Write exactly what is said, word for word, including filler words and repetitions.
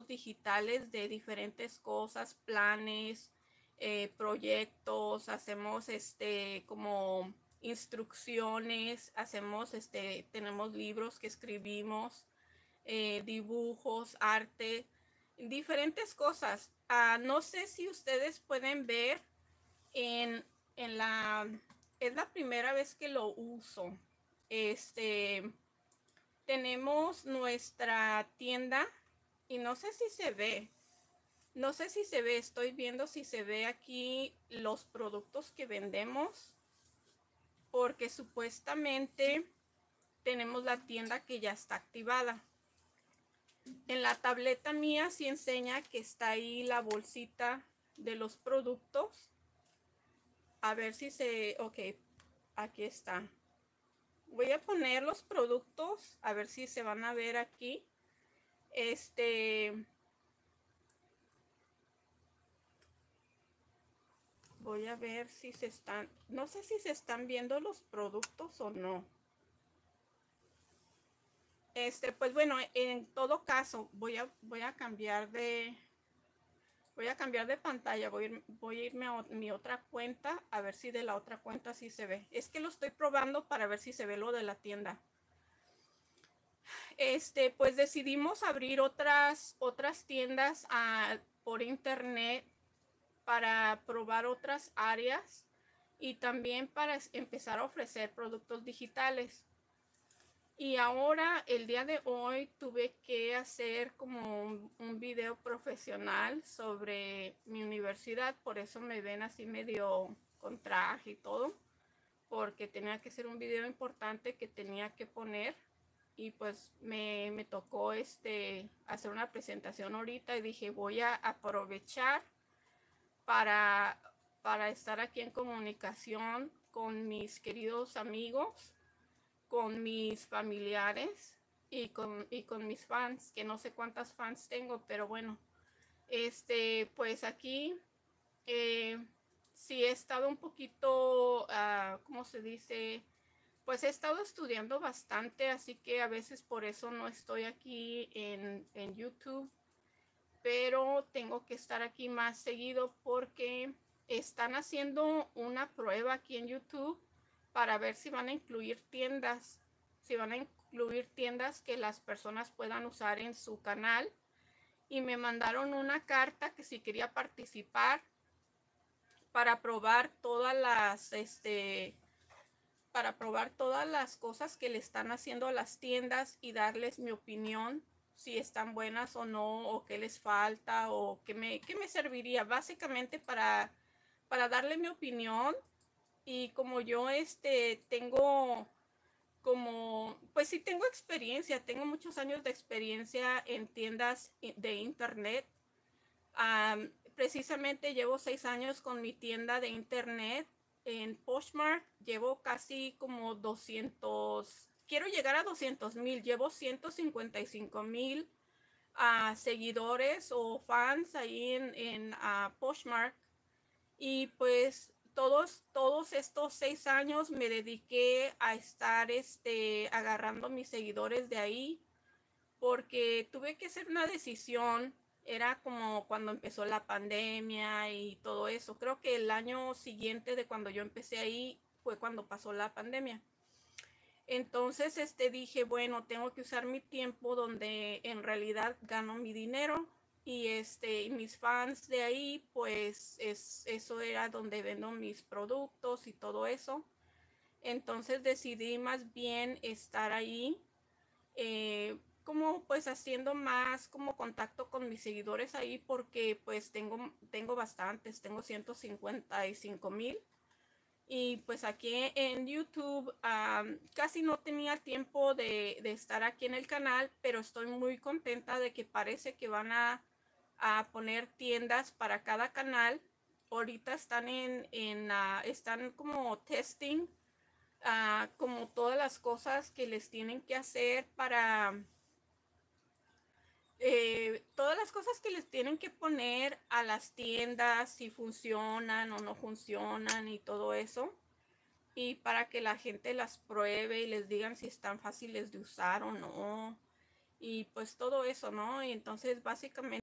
productos digitales de diferentes cosas, planes, eh, proyectos, hacemos este como instrucciones, hacemos este, tenemos libros que escribimos, eh, dibujos, arte, diferentes cosas. Uh, no sé si ustedes pueden ver en, en la, es la primera vez que lo uso. Este, tenemos nuestra tienda y no sé si se ve. No sé si se ve, estoy viendo si se ve aquí los productos que vendemos, porque supuestamente tenemos la tienda que ya está activada. En la tableta mía sí enseña que está ahí la bolsita de los productos. A ver si se... Ok, aquí está. Voy a poner los productos, a ver si se van a ver aquí. Este... Voy a ver si se están... No sé si se están viendo los productos o no. Este, pues bueno, en todo caso, voy a, voy a cambiar de... Voy a cambiar de pantalla, voy a, ir, voy a irme a mi otra cuenta, a ver si de la otra cuenta sí se ve. Es que lo estoy probando para ver si se ve lo de la tienda. Este, pues decidimos abrir otras, otras tiendas a, por internet para probar otras áreas y también para empezar a ofrecer productos digitales. Y ahora, el día de hoy, tuve que hacer como un, un video profesional sobre mi universidad. Por eso me ven así medio con traje y todo. Porque tenía que ser un video importante que tenía que poner. Y pues me, me tocó este, hacer una presentación ahorita. Y dije, voy a aprovechar para, para estar aquí en comunicación con mis queridos amigos, con mis familiares y con, y con mis fans, que no sé cuántas fans tengo, pero bueno, este, pues aquí eh, sí he estado un poquito, uh, ¿cómo se dice? Pues he estado estudiando bastante, así que a veces por eso no estoy aquí en, en YouTube, pero tengo que estar aquí más seguido porque están haciendo una prueba aquí en YouTube para ver si van a incluir tiendas, si van a incluir tiendas que las personas puedan usar en su canal. Y me mandaron una carta que si quería participar para probar todas las, este, para probar todas las cosas que le están haciendo a las tiendas y darles mi opinión, si están buenas o no, o qué les falta, o qué me, qué me serviría, básicamente para, para darle mi opinión. Y como yo este tengo como, pues sí tengo experiencia, tengo muchos años de experiencia en tiendas de internet. Um, precisamente llevo seis años con mi tienda de internet en Poshmark. Llevo casi como doscientos, quiero llegar a doscientos mil, llevo ciento cincuenta y cinco mil uh, seguidores o fans ahí en, en uh, Poshmark. Y pues todos, todos estos seis años me dediqué a estar este, agarrando mis seguidores de ahí, porque tuve que hacer una decisión. Era como cuando empezó la pandemia y todo eso. Creo que el año siguiente de cuando yo empecé ahí fue cuando pasó la pandemia. Entonces este, dije, bueno, tengo que usar mi tiempo donde en realidad gano mi dinero. Y este, mis fans de ahí, pues es, eso era donde vendo mis productos y todo eso. Entonces decidí más bien estar ahí, eh, como pues haciendo más como contacto con mis seguidores ahí, porque pues tengo, tengo bastantes, tengo ciento cincuenta y cinco mil. Y pues aquí en YouTube um, casi no tenía tiempo de, de estar aquí en el canal, pero estoy muy contenta de que parece que van a a poner tiendas para cada canal. Ahorita están en, en uh, están como testing uh, como todas las cosas que les tienen que hacer para eh, todas las cosas que les tienen que poner a las tiendas, si funcionan o no funcionan y todo eso, y para que la gente las pruebe y les digan si están fáciles de usar o no, y pues todo eso, ¿no? Y entonces básicamente